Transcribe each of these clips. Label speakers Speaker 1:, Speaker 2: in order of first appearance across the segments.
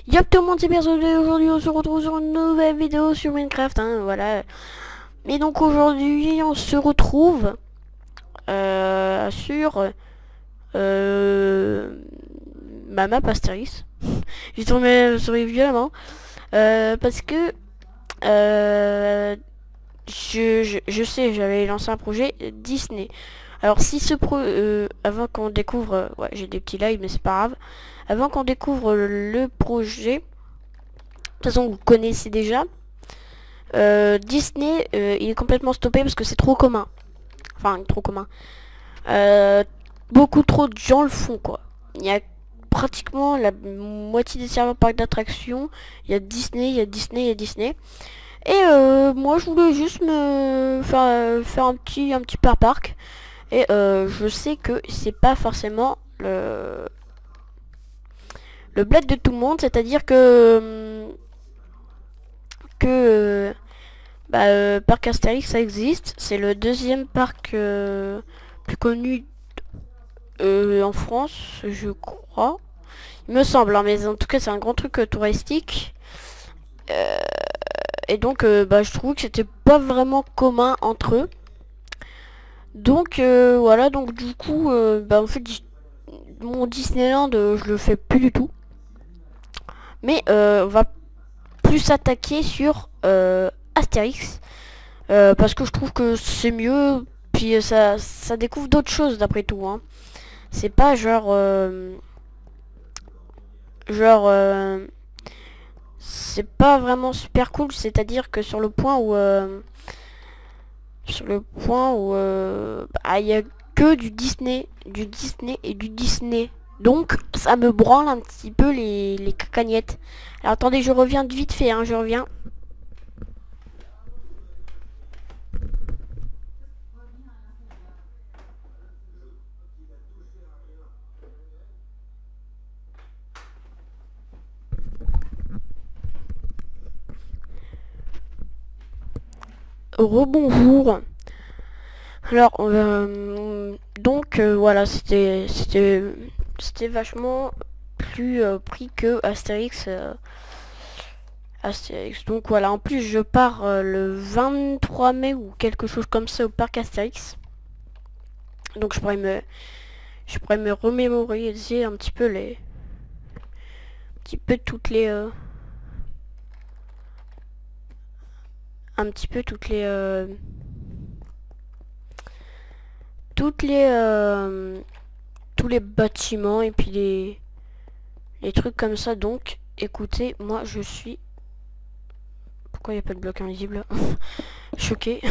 Speaker 1: Yop tout le monde, c'est Perso et aujourd'hui on se retrouve sur une nouvelle vidéo sur Minecraft, hein, voilà. Mais donc aujourd'hui on se retrouve sur ma map Astérix. J'ai tourné sur les violemment parce que je sais, j'avais lancé un projet Disney. Alors si ce avant qu'on découvre, ouais j'ai des petits lives mais c'est pas grave. Avant qu'on découvre le projet, de toute façon vous connaissez déjà. Disney, il est complètement stoppé parce que c'est trop commun. Enfin, trop commun. Beaucoup trop de gens le font, quoi. Il y a pratiquement la moitié des serveurs parcs d'attractions. Il y a Disney, il y a Disney, il y a Disney. Et moi, je voulais juste me faire un petit parc. Et je sais que c'est pas forcément le bled de tout le monde. C'est-à-dire que parc Astérix, ça existe. C'est le deuxième parc plus connu en France, je crois. Il me semble, hein, mais en tout cas, c'est un grand truc touristique. Et donc, je trouve que c'était pas vraiment commun entre eux. Donc, voilà, donc du coup, en fait, mon Disneyland, je le fais plus du tout. Mais on va plus s'attaquer sur Astérix. Parce que je trouve que c'est mieux. Puis ça découvre d'autres choses d'après tout. Hein. C'est pas c'est pas vraiment super cool. C'est-à-dire que sur le point où il y a que du Disney et du Disney. Donc ça me branle un petit peu les cacagnettes. Alors attendez, je reviens de vite fait. Hein, je reviens. Rebonjour. Alors donc voilà, c'était vachement plus pris que Astérix. Astérix. Donc voilà, en plus je pars le 23 mai ou quelque chose comme ça au parc Astérix. Donc je pourrais me remémoriser un petit peu toutes les un petit peu tous les bâtiments et puis les trucs comme ça. Donc écoutez, moi je suis, pourquoi il n'y a pas de bloc invisible? Choqué.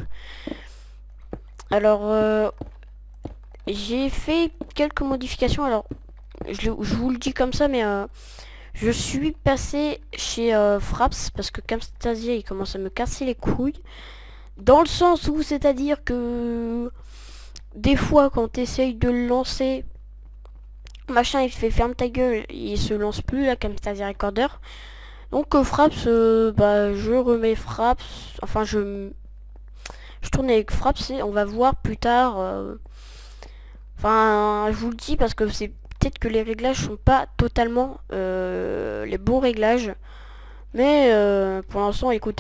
Speaker 1: Alors j'ai fait quelques modifications. Alors je vous le dis comme ça, mais je suis passé chez Fraps parce que Camtasia il commence à me casser les couilles. Dans le sens où, c'est-à-dire que des fois quand tu essayes de le lancer, machin il fait ferme ta gueule, il se lance plus la Camtasia Recorder. Donc Fraps, je remets Fraps, enfin je tourne avec Fraps et on va voir plus tard. Enfin, je vous le dis parce que c'est peut-être que les réglages sont pas totalement les bons réglages. Mais pour l'instant, écoutez,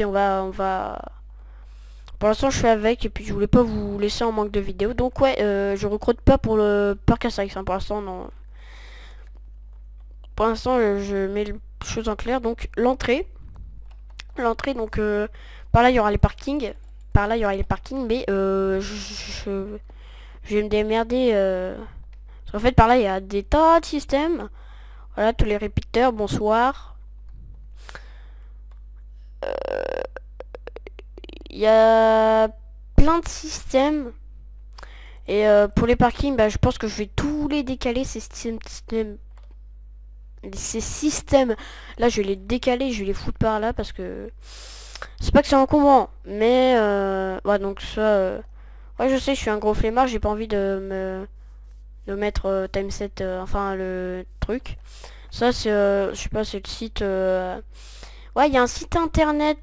Speaker 1: pour l'instant, je fais avec et puis je voulais pas vous laisser en manque de vidéos. Donc ouais, je recrute pas pour le parc Astérix. Hein, pour l'instant, non. Pour l'instant, je mets les choses en clair. Donc l'entrée, donc par là il y aura les parkings. Par là il y aura les parkings, mais je vais me démerder. Parce qu'en fait, par là il y a des tas de systèmes. Voilà, tous les répéteurs. Bonsoir. Il y a plein de systèmes. Et pour les parkings, je pense que je vais tous les décaler, ces systèmes. Là, je vais les décaler, je vais les foutre par là parce que c'est pas que c'est encombrant. Mais ouais, donc ça... ouais, je sais, je suis un gros flemmard, j'ai pas envie de mettre time set, enfin le truc. Ça, c'est, je sais pas, c'est le site... ouais, il y a un site internet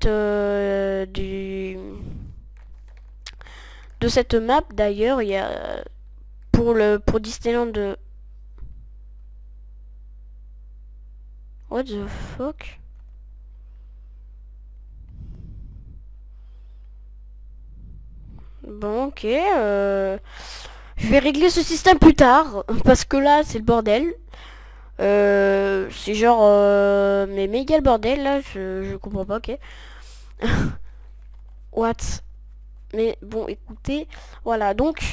Speaker 1: de cette map d'ailleurs. Il y a pour Disneyland de... What the fuck? Bon, ok. Je vais régler ce système plus tard. Parce que là, c'est le bordel. C'est genre... mais méga le bordel, là. Je comprends pas, ok. What? Mais bon, écoutez. Voilà, donc...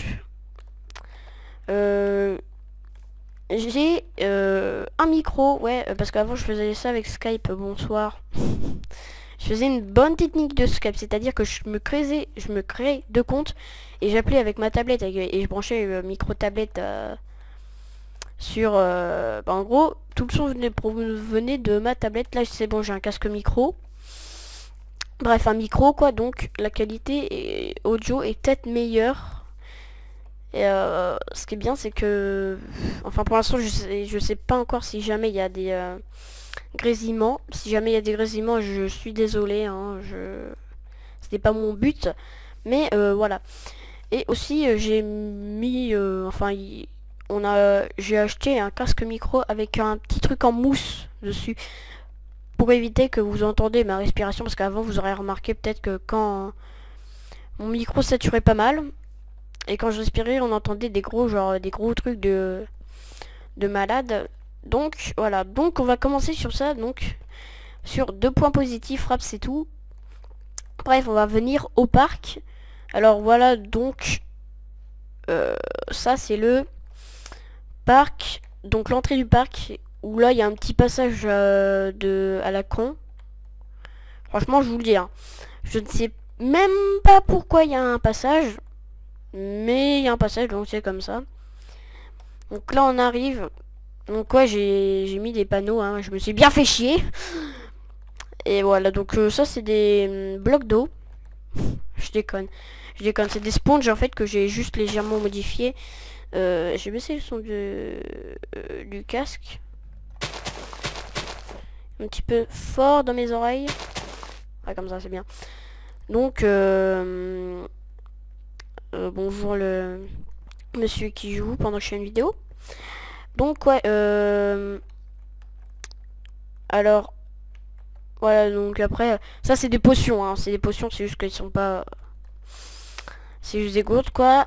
Speaker 1: j'ai un micro, ouais, parce qu'avant je faisais ça avec Skype, bonsoir. Je faisais une bonne technique de Skype, c'est-à-dire que je me créais deux comptes et j'appelais avec ma tablette et je branchais le micro tablette sur... bah, en gros, tout le son venait de ma tablette. Là c'est bon, j'ai un casque micro. Bref, un micro quoi, donc la qualité audio est peut-être meilleure. Et ce qui est bien, c'est que... Enfin, pour l'instant, je sais pas encore si jamais il y a des grésillements. Si jamais il y a des grésillements, je suis désolé. Hein, c'était pas mon but. Mais voilà. Et aussi, j'ai mis... enfin, j'ai acheté un casque micro avec un petit truc en mousse dessus. Pour éviter que vous entendez ma respiration. Parce qu'avant, vous aurez remarqué peut-être que quand mon micro saturait pas mal... Et quand je respirais, on entendait des gros trucs de malade. Donc voilà, donc on va commencer sur ça, donc sur 2 points positifs, Fraps c'est tout. Bref, on va venir au parc. Alors voilà, donc ça c'est le parc, donc l'entrée du parc, où là il y a un petit passage à la con. Franchement, je vous le dis, hein, je ne sais même pas pourquoi il y a un passage. Mais il y a un passage, donc c'est comme ça. Donc là on arrive. Donc ouais, j'ai mis des panneaux, hein. Je me suis bien fait chier. Et voilà, donc ça c'est des blocs d'eau. Je déconne. C'est des sponges en fait que j'ai juste légèrement modifié. J'ai baissé le son du casque. Un petit peu fort dans mes oreilles. Ouais, comme ça c'est bien. Donc bonjour le monsieur qui joue pendant que je fais une vidéo. Donc ouais, alors voilà, donc après ça c'est des potions, hein. C'est des potions, c'est juste qu'elles sont pas, c'est juste des gourdes quoi.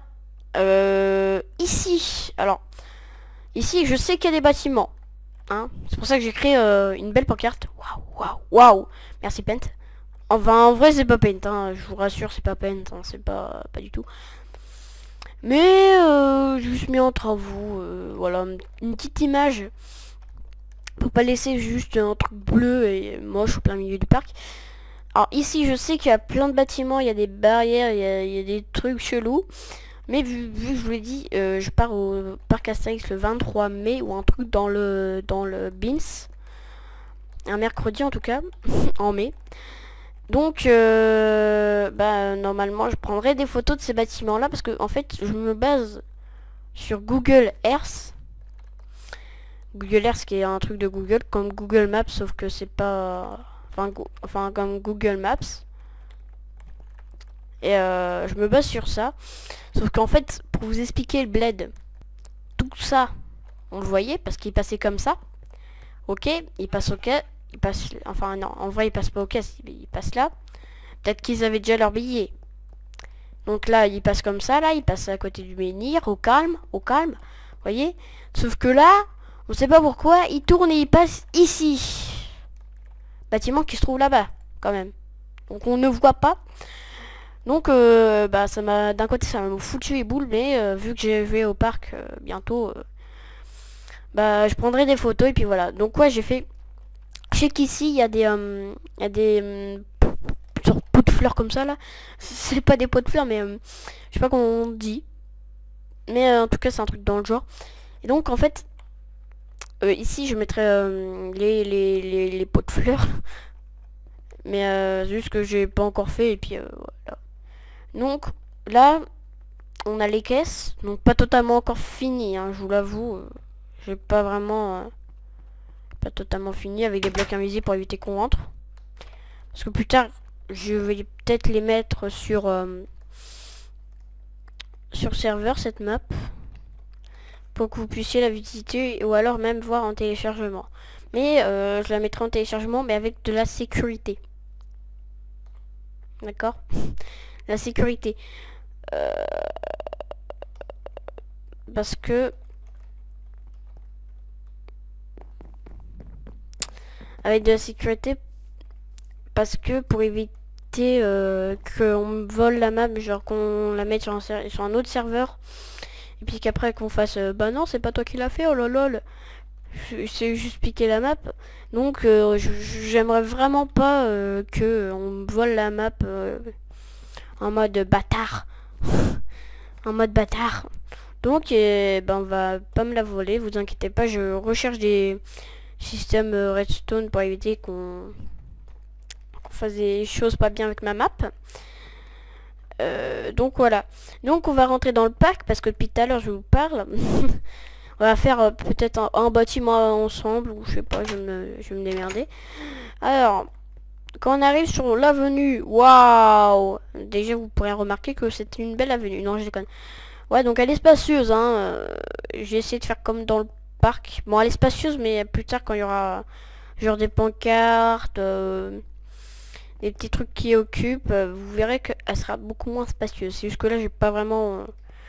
Speaker 1: Ici, alors ici je sais qu'il y a des bâtiments, hein. C'est pour ça que j'ai créé une belle pancarte. Waouh, merci Paint. Enfin, en vrai, c'est pas Paint, hein. Je vous rassure, c'est pas Paint, hein. C'est pas du tout. Mais juste mis en travaux, voilà, une petite image pour pas laisser juste un truc bleu et moche au plein milieu du parc. Alors ici, je sais qu'il y a plein de bâtiments, il y a des barrières, il y a des trucs chelous. Mais vu que je vous l'ai dit, je pars au parc Astérix le 23 mai ou un truc dans le Beans. Un mercredi en tout cas, en mai. Donc, bah, normalement, je prendrai des photos de ces bâtiments-là parce que, en fait, je me base sur Google Earth. Google Earth qui est un truc de Google, comme Google Maps, sauf que c'est pas... Enfin, comme Google Maps. Et je me base sur ça. Sauf qu'en fait, pour vous expliquer le bled, tout ça, on le voyait parce qu'il passait comme ça. Ok, il passe au quai. Il passe, enfin non, en vrai il passe pas au caisse, il passe là. Peut-être qu'ils avaient déjà leur billet. Donc là, il passe comme ça, là, il passe à côté du menhir, au calme, vous voyez. Sauf que là, on sait pas pourquoi, il tourne et il passe ici. Bâtiment qui se trouve là-bas, quand même. Donc on ne voit pas. Donc, bah ça m'a, d'un côté ça m'a foutu les boules, mais vu que je vais au parc bientôt, bah je prendrai des photos et puis voilà. Donc ouais, j'ai fait... Je sais qu'ici il y a des genre pots de fleurs comme ça là. C'est pas des pots de fleurs mais je sais pas comment on dit. Mais en tout cas c'est un truc dans le genre. Et donc en fait ici je mettrai les pots de fleurs. Mais juste que j'ai pas encore fait et puis voilà. Donc là on a les caisses. Donc pas totalement encore fini hein, je vous l'avoue. J'ai pas vraiment... pas totalement fini avec des blocs invisibles pour éviter qu'on rentre. Parce que plus tard, je vais peut-être les mettre sur serveur, cette map. Pour que vous puissiez la visiter ou alors même voir en téléchargement. Mais je la mettrai en téléchargement, mais avec de la sécurité. D'accord? La sécurité. Parce que... Avec de la sécurité, parce que pour éviter qu'on me vole la map, genre qu'on la mette sur un autre serveur, et puis qu'après qu'on fasse bah non c'est pas toi qui l'as fait, oh lol, c'est juste piquer la map. Donc j'aimerais vraiment pas que on me vole la map en mode bâtard. En mode bâtard. Donc ben on va pas me la voler, vous inquiétez pas, je recherche des système redstone pour éviter qu'on fasse des choses pas bien avec ma map. Donc voilà. Donc on va rentrer dans le parc parce que depuis tout à l'heure je vous parle. On va faire peut-être un bâtiment ensemble ou je sais pas, je vais me démerder. Alors, quand on arrive sur l'avenue, waouh! Déjà vous pourrez remarquer que c'est une belle avenue. Non, je déconne. Ouais, donc elle est spacieuse, hein. J'ai essayé de faire comme dans le parc. Bon, elle est spacieuse, mais plus tard quand il y aura genre des pancartes, des petits trucs qui occupent, vous verrez qu'elle sera beaucoup moins spacieuse. C'est juste que là, j'ai pas vraiment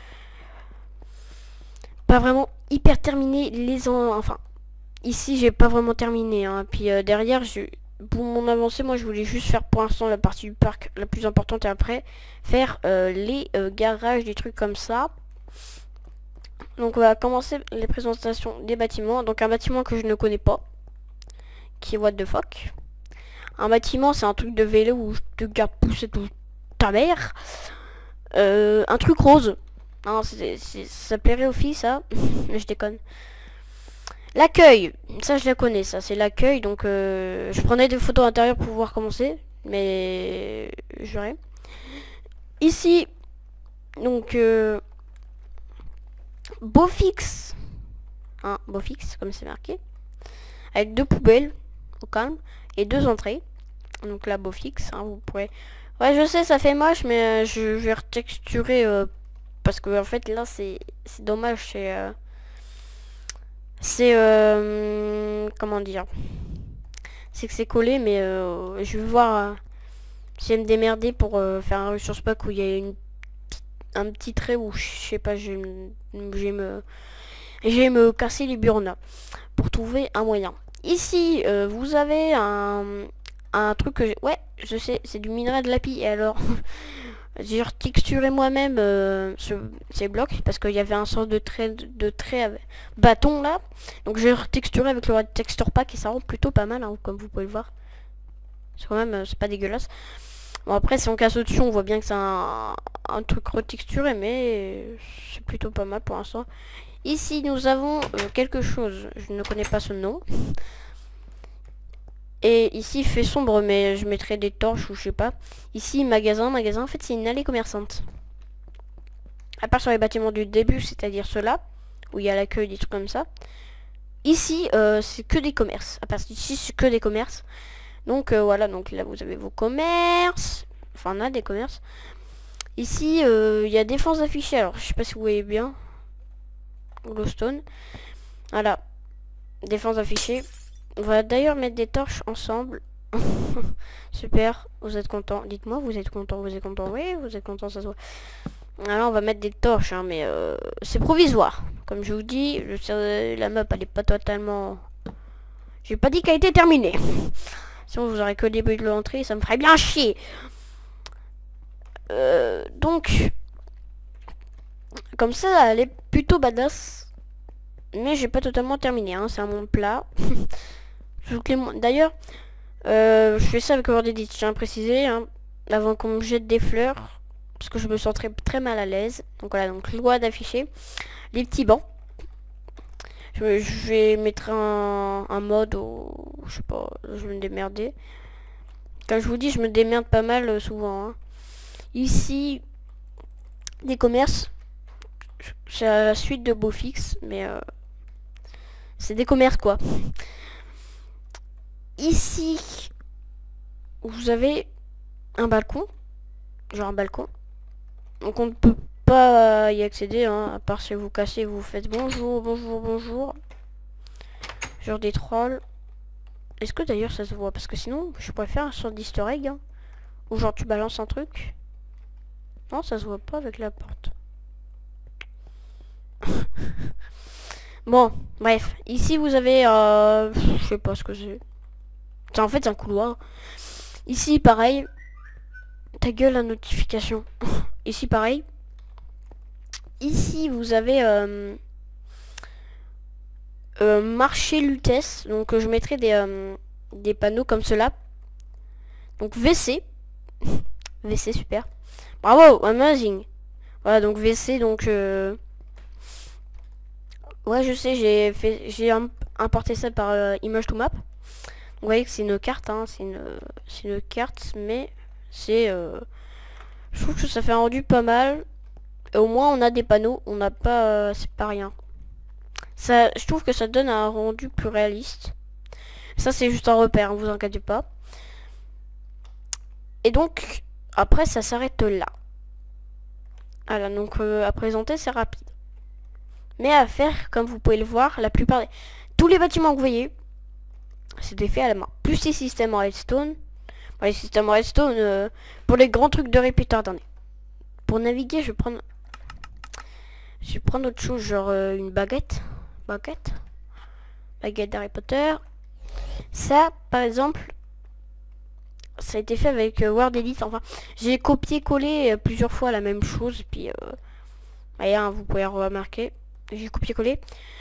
Speaker 1: hyper terminé enfin, ici, j'ai pas vraiment terminé, hein. Puis derrière, pour mon avancée, moi, je voulais juste faire pour l'instant la partie du parc la plus importante et après faire les garages, des trucs comme ça. Donc on va commencer les présentations des bâtiments. Donc un bâtiment que je ne connais pas, qui est what the fuck. Un bâtiment c'est un truc de vélo où je te garde pousser tout ta mère. Un truc rose. Non, ça plairait aux filles ça. Mais je déconne. L'accueil, ça je la connais, ça c'est l'accueil. Donc je prenais des photos intérieures pour pouvoir commencer. Mais j'aurais. Ici, donc... beau fixe, hein, beau fixe comme c'est marqué, avec deux poubelles au calme et deux entrées. Donc là beau fixe, hein, vous pourrez. Ouais, je sais ça fait moche, mais je vais retexturer parce que en fait là c'est dommage, c'est comment dire, c'est que c'est collé, mais je vais voir si elle me démerder pour faire un resource pack où il y a un petit trait où je sais pas, je vais me casser les burnes pour trouver un moyen. Ici, vous avez un truc que ouais, je sais, c'est du minerai de lapis. Et alors, j'ai retexturé moi-même ces blocs parce qu'il y avait un sort de trait avec bâton là. Donc j'ai retexturé avec le texture pack et ça rend plutôt pas mal, hein, comme vous pouvez le voir. C'est quand même, c'est pas dégueulasse. Bon après si on casse au-dessus on voit bien que c'est un truc retexturé, mais c'est plutôt pas mal pour l'instant. Ici nous avons quelque chose, je ne connais pas ce nom. Et ici il fait sombre mais je mettrai des torches ou je sais pas. Ici magasin en fait c'est une allée commerçante. À part sur les bâtiments du début, c'est-à-dire ceux-là, où il y a l'accueil, des trucs comme ça. Ici c'est que des commerces, à part ici c'est que des commerces. Donc voilà, donc là vous avez vos commerces. Enfin on a des commerces. Ici il y a défense affichée. Alors je sais pas si vous voyez bien. Glowstone. Voilà. Défense affichée. On va d'ailleurs mettre des torches ensemble. Super. Vous êtes content? Dites-moi, vous êtes content? Vous êtes content? Oui, vous êtes content, ça se voit. Alors on va mettre des torches, hein, mais c'est provisoire. Comme je vous dis, la map elle est pas totalement... J'ai pas dit qu'elle était terminée. Sinon vous aurez que le début de l'entrée, ça me ferait bien chier. Donc comme ça elle est plutôt badass. Mais j'ai pas totalement terminé, hein, c'est un monde plat. D'ailleurs je fais ça avec WordEdit, je tiens à préciser, hein, avant qu'on me jette des fleurs. Parce que je me sens très mal à l'aise. Donc voilà, donc loi d'afficher. Les petits bancs. Je vais mettre un mode où, je sais pas, je vais me démerder. Comme je vous dis, je me démerde pas mal souvent, hein. Ici, des commerces. C'est la suite de Beaufix, mais c'est des commerces quoi. Ici, vous avez un balcon. Genre un balcon. Donc on ne peut pas y accéder, hein, à part si vous cassez, vous faites bonjour, bonjour, bonjour. Genre des trolls. Est-ce que d'ailleurs ça se voit? Parce que sinon, je pourrais faire un sort d'easter egg. Hein, où genre tu balances un truc. Non, ça se voit pas avec la porte. Bon, bref. Ici, vous avez... je sais pas ce que c'est. C'est en fait c'est un couloir. Ici, pareil. Ta gueule, la notification. Ici, pareil. Ici, vous avez... marché Lutèce. Donc, je mettrai des panneaux comme cela. Donc, WC. WC, super. Bravo, amazing. Voilà, donc WC, donc... Ouais, je sais, j'ai importé ça par Image to Map. Vous voyez que c'est une carte, hein, c'est une carte, mais c'est... je trouve que ça fait un rendu pas mal. Et au moins, on a des panneaux, on n'a pas... c'est pas rien. Ça, je trouve que ça donne un rendu plus réaliste. Ça, c'est juste un repère, hein, vous inquiétez pas. Et donc, après, ça s'arrête là. Voilà, donc à présenter, c'est rapide. Mais à faire, comme vous pouvez le voir, la plupart des... Tous les bâtiments que vous voyez, c'était fait à la main. Plus les systèmes en redstone. Bon, les systèmes en redstone, pour les grands trucs de repeater, attendez. Pour naviguer, je vais prendre autre chose, genre une baguette. Baguette d'Harry Potter. Ça, par exemple, ça a été fait avec Word Edit. Enfin, j'ai copié-collé plusieurs fois la même chose. Puis, hein, vous pouvez remarquer. J'ai copié-collé.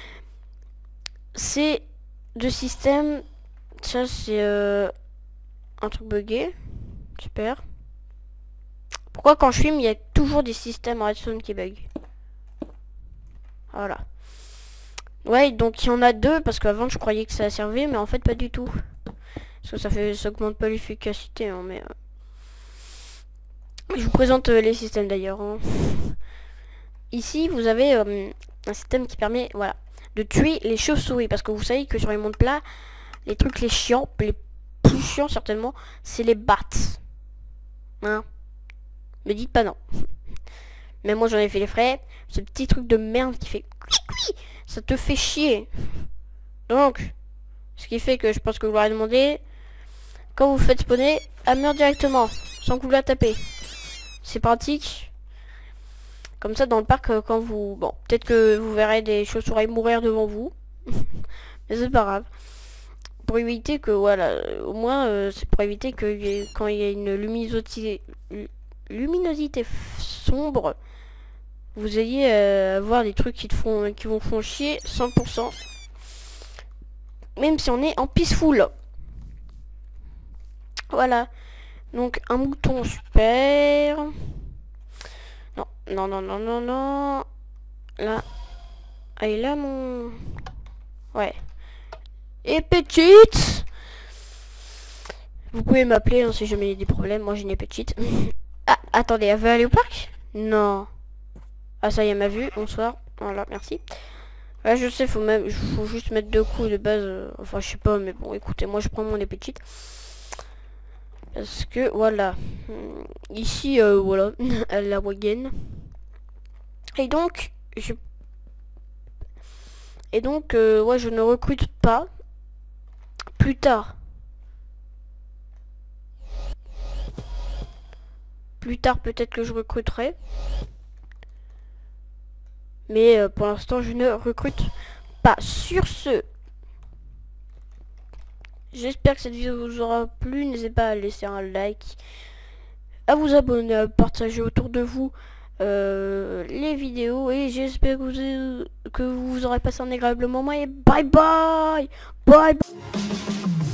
Speaker 1: C'est deux systèmes. Ça, c'est un truc buggé. Super. Pourquoi quand je filme, il y a toujours des systèmes en redstone qui bug? Voilà. Ouais, donc il y en a deux, parce qu'avant je croyais que ça servait, mais en fait pas du tout. Parce que ça augmente pas l'efficacité, hein, mais... Je vous présente les systèmes d'ailleurs. Hein. Ici, vous avez un système qui permet, voilà, de tuer les chauves-souris. Parce que vous savez que sur les mondes plats, les trucs les chiants, les plus chiants certainement, c'est les bats. Hein? Me dites pas non. Mais moi j'en ai fait les frais. Ce petit truc de merde qui fait... Ça te fait chier. Donc, ce qui fait que je pense que vous l'aurez demandé, quand vous faites spawner, à mur directement, sans que vous la tapez. C'est pratique. Comme ça, dans le parc, quand vous... Bon, peut-être que vous verrez des chauves-souris mourir devant vous. Mais c'est pas grave. Pour éviter que, voilà, au moins, c'est pour éviter que quand il y a une luminosité sombre, vous ayez à voir des trucs qui vous font chier 100%. Même si on est en peaceful. Voilà. Donc un mouton, super. Non, non, non, non, non, non. Là. Ah, et là mon... Ouais. Et petite. Vous pouvez m'appeler hein, si jamais il y a des problèmes. Moi, je n'ai petite. Ah, attendez, elle veut aller au parc? Non. Ah, ça y est, elle m'a vu. Bonsoir. Voilà, merci. Ouais, je sais, faut juste mettre 2 coups de base. Enfin, je sais pas, mais bon, écoutez, moi, je prends mon épétite. Parce que, voilà. Ici, voilà, la wagon. Et donc, ouais, je ne recrute pas. Plus tard. Plus tard, peut-être que je recruterai. Mais pour l'instant, je ne recrute pas. Sur ce, j'espère que cette vidéo vous aura plu. N'hésitez pas à laisser un like, à vous abonner, à partager autour de vous les vidéos. Et j'espère que vous aurez passé un agréable moment. Et bye bye. Bye bye.